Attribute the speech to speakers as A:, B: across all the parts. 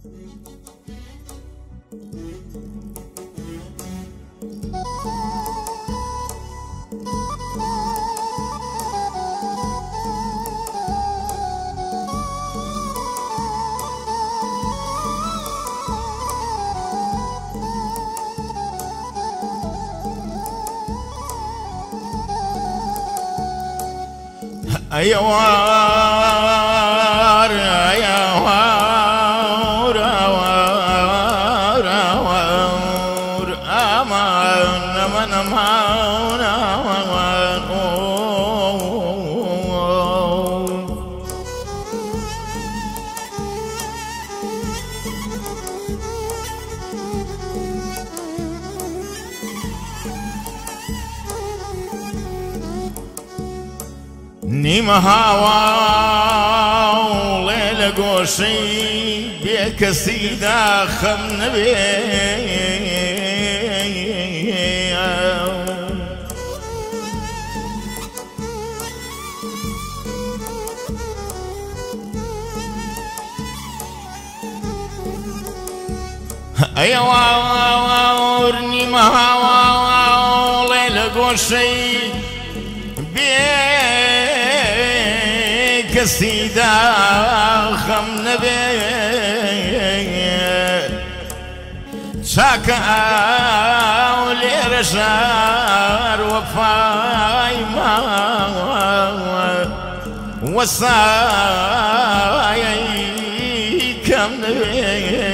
A: أيوار أيوار أيوار أيوار أمان أمان أمان أمان نيمة هوا وليلة قوشي بيك سيدا خم نبي أيوة نيمة هوا وليلة قوشي سيدا خم نبي شاكا ولي رشار وفاي ما وصاي كم نبي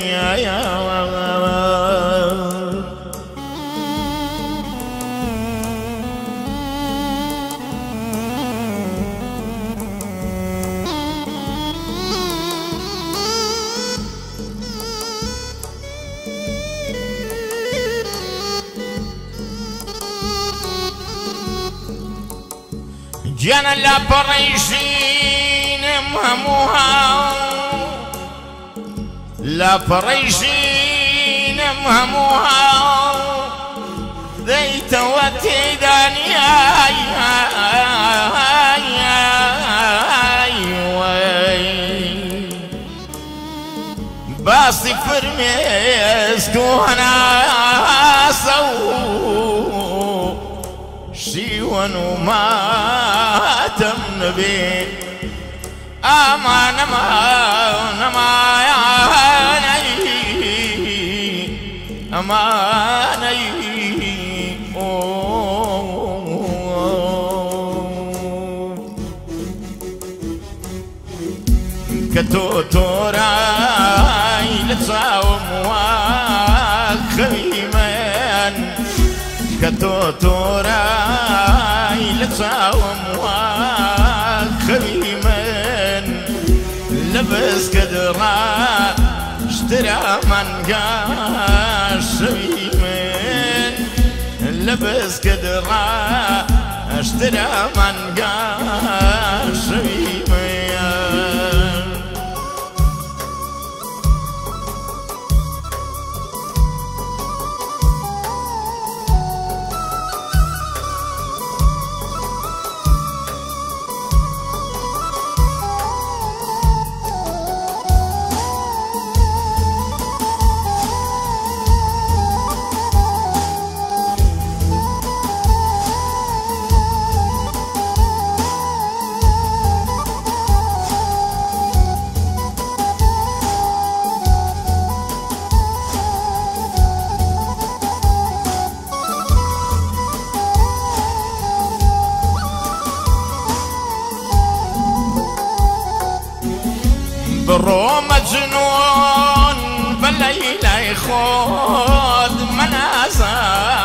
A: جانا لا بريشين مهموها لا بريشين مهموها ذيت وتداني باصي فرميسكو هنا سو شيوان وما تمنبي أمان أمان أمان أمان كتوتوراي لتصاوم وخيمان كتوتوراي لتصاوم وخيمان لبس كدرا اشترى من قاش شيمان لبس كدرا اشترى من قاش شيمان برو مجنون بالليل يخوض منازا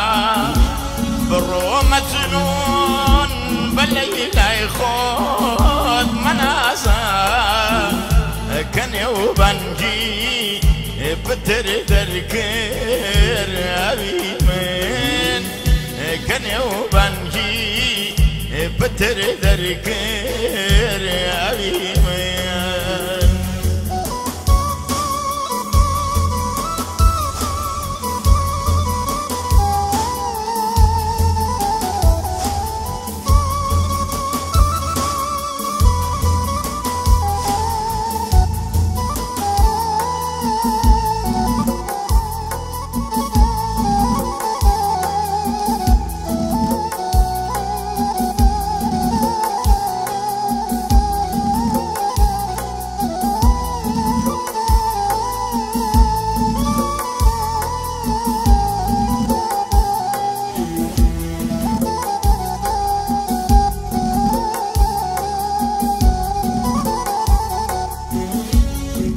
A: برو مجنون بالليل يخوض منازا كان يوبنجي بتر ذكر أبي من كان يوبنجي بتر ذكر أبي من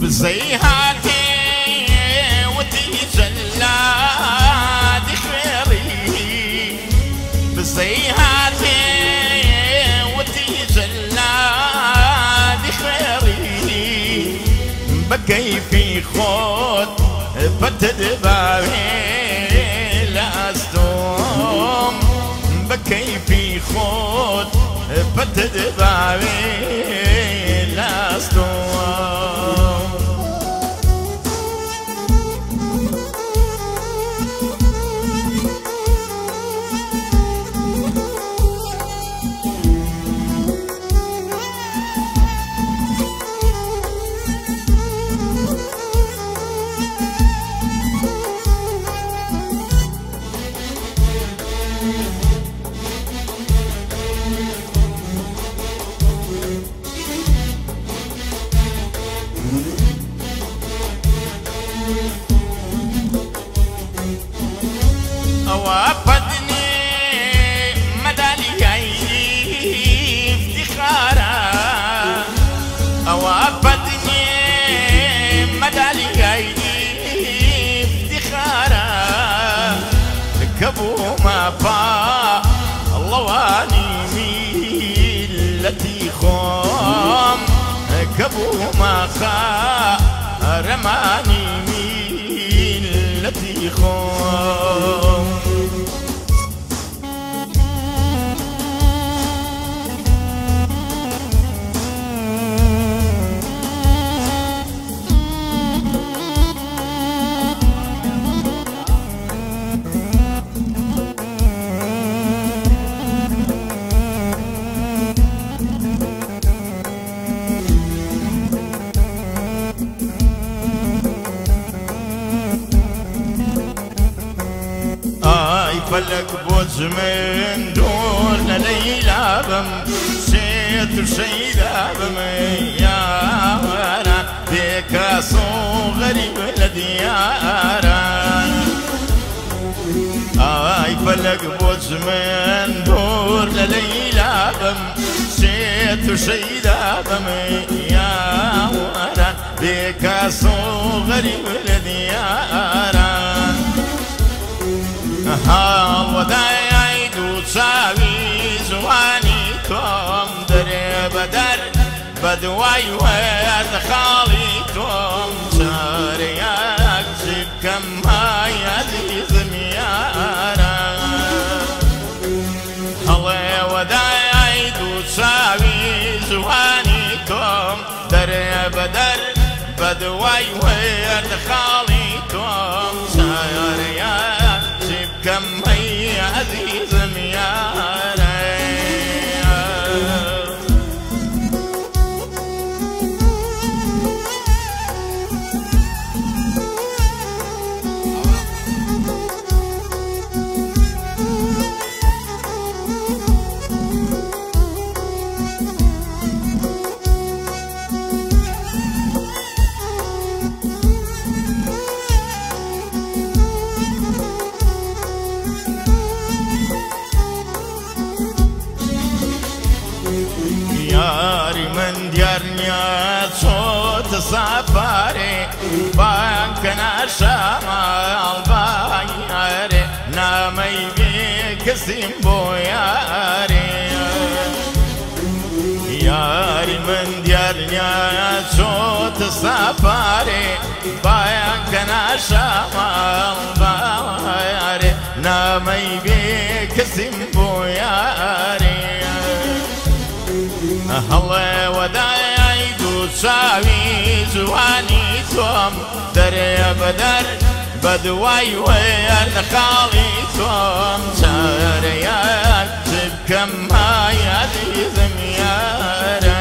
A: بزيهاتي وتجلاد خيري بزيهاتي وتجلاد خيري بكيفي خود فتدبابي لاستوم بكيفي خود فتدبابي لاستوم وافدني مدالي افتخارا وافدني مدالي افتخارا كبو ما فا الله واني ميلتي خوم كبو ما خا رماني ميلتي خوم فلك بوز من دور ليلى بم سيت سيدة بم يا ورا بك صغري بالديارة فلك بوز من دور ليلى بم سيت سيدة بم يا ورا بك صغري بالديارة وداي عيدو تساوي زواني توم دري بدر بدواي ويد خالي توم ساري اكسب كم هاي عزيز ميارا الله وداي عيدو تساوي زواني توم دري بدر بدواي ويد خالي توم ساري كم هي عزيز ميارا ياري من ديارنيا صوت سفاري بانكنا شمال باياري نامي بيك سيمبو ياري ياري من ديارنيا صوت سفاري بانكنا شمال باياري نامي بيك سيمبو ياري الله وداي عيدو تساوي زواني توم دري بدر بدواي وير خالي توم ساري اكتب كم هاي عزيز ميارا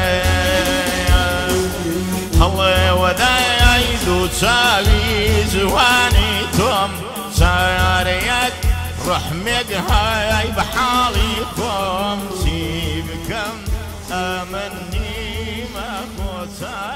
A: الله وداي عيدو تساوي زواني توم ساري رحمك هاي بحالي توم سيبكم أمني ما خسر